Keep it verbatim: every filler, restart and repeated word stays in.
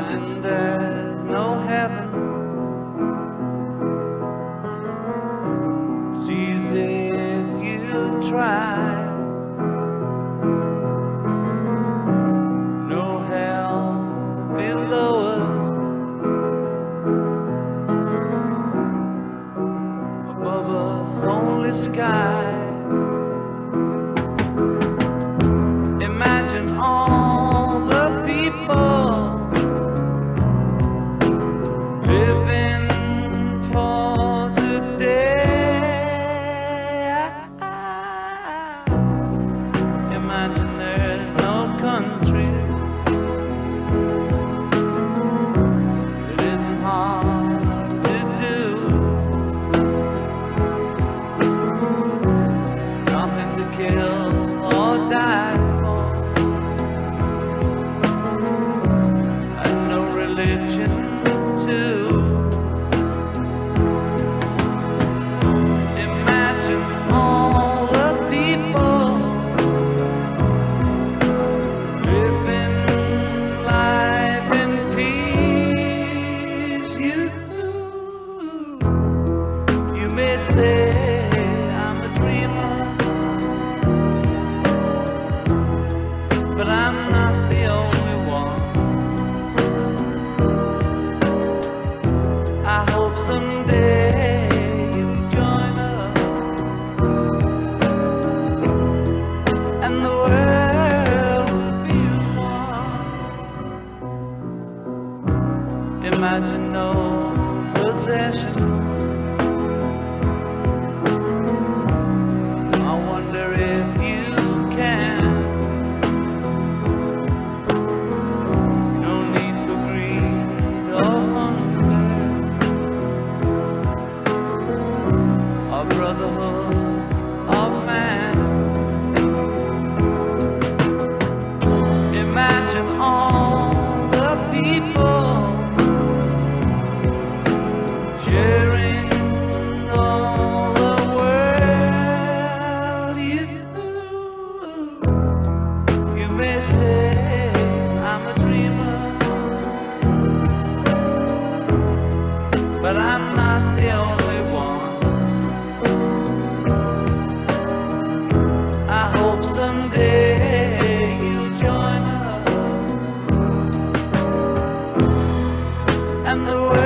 Imagine there's no heaven. It's easy if you try. No hell below us, above us only sky. Imagine all the people living for today. Imagine there's no countries. It isn't hard to do. Nothing to kill or die for, and no religion too. Imagine all the people living life in peace. You, you may say I'm a dreamer, but I'm not the only one. I hope someday you'll join us, and the world will be one. Imagine no possessions. I wonder if you can. No need for greed or hunger, or brotherhood of man. Imagine all the people sharing all the world. You, you may say I'm a dreamer, but I'm not the only one. I hope someday you'll join us, and the world